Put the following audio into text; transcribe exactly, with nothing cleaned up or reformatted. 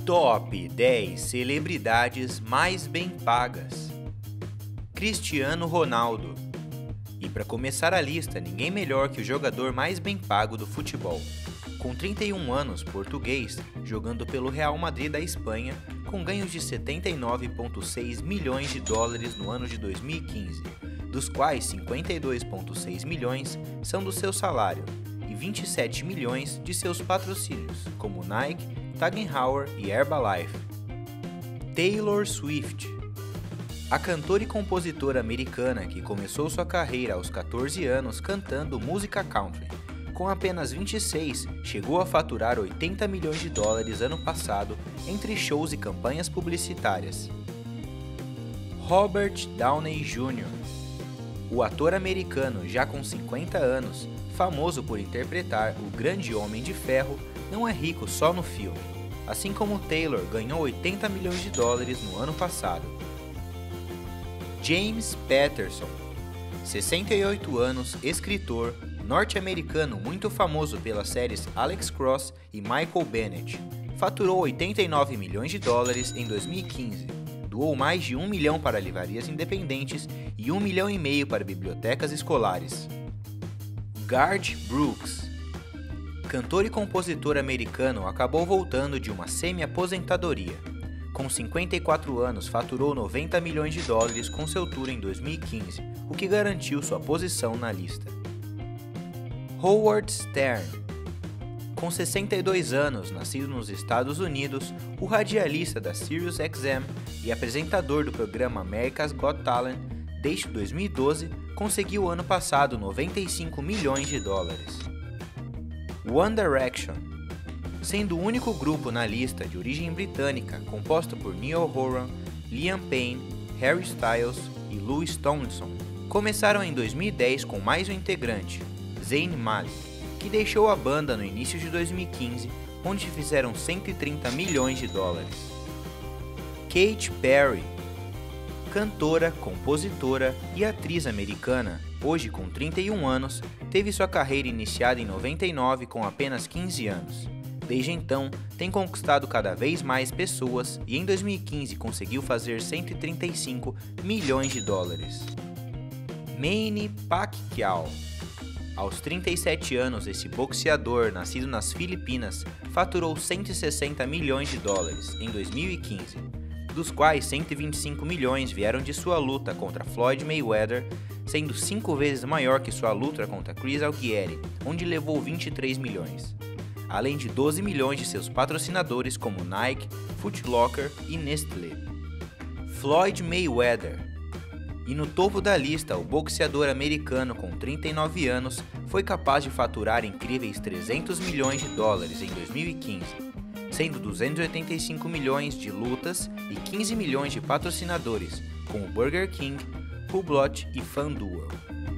Top dez celebridades mais bem pagas. Cristiano Ronaldo. E para começar a lista, ninguém melhor que o jogador mais bem pago do futebol. Com trinta e um anos, português, jogando pelo Real Madrid da Espanha, com ganhos de setenta e nove vírgula seis milhões de dólares no ano de dois mil e quinze, dos quais cinquenta e dois vírgula seis milhões são do seu salário e vinte e sete milhões de seus patrocínios, como Nike, Tag Heuer e Herbalife. Taylor Swift. A cantora e compositora americana que começou sua carreira aos quatorze anos cantando música country. Com apenas vinte e seis, chegou a faturar oitenta milhões de dólares ano passado entre shows e campanhas publicitárias. Robert Downey júnior O ator americano, já com cinquenta anos, famoso por interpretar o grande Homem de Ferro, não é rico só no filme. Assim como Taylor ganhou oitenta milhões de dólares no ano passado. James Patterson, sessenta e oito anos, escritor, norte-americano muito famoso pelas séries Alex Cross e Michael Bennett, faturou oitenta e nove milhões de dólares em dois mil e quinze, doou mais de um milhão para livrarias independentes e um milhão e meio para bibliotecas escolares. Garth Brooks. Cantor e compositor americano, acabou voltando de uma semi-aposentadoria. Com cinquenta e quatro anos, faturou noventa milhões de dólares com seu tour em dois mil e quinze, o que garantiu sua posição na lista. Howard Stern. Com sessenta e dois anos, nascido nos Estados Unidos, o radialista da Sirius X M e apresentador do programa America's Got Talent desde dois mil e doze, conseguiu ano passado noventa e cinco milhões de dólares. One Direction. Sendo o único grupo na lista de origem britânica composto por Niall Horan, Liam Payne, Harry Styles e Louis Tomlinson, começaram em dois mil e dez com mais um integrante, Zayn Malik, que deixou a banda no início de dois mil e quinze, onde fizeram cento e trinta milhões de dólares. Katy Perry. Cantora, compositora e atriz americana, hoje com trinta e um anos, teve sua carreira iniciada em noventa e nove com apenas quinze anos. Desde então, tem conquistado cada vez mais pessoas e em dois mil e quinze conseguiu fazer cento e trinta e cinco milhões de dólares. Manny Pacquiao. Aos trinta e sete anos, esse boxeador, nascido nas Filipinas, faturou cento e sessenta milhões de dólares em dois mil e quinze, dos quais cento e vinte e cinco milhões vieram de sua luta contra Floyd Mayweather, sendo cinco vezes maior que sua luta contra Chris Algieri, onde levou vinte e três milhões, além de doze milhões de seus patrocinadores como Nike, Foot Locker e Nestlé. Floyd Mayweather. E no topo da lista, o boxeador americano com trinta e nove anos foi capaz de faturar incríveis trezentos milhões de dólares em dois mil e quinze, sendo duzentos e oitenta e cinco milhões de lutas e quinze milhões de patrocinadores, como Burger King, Hublot e FanDuel.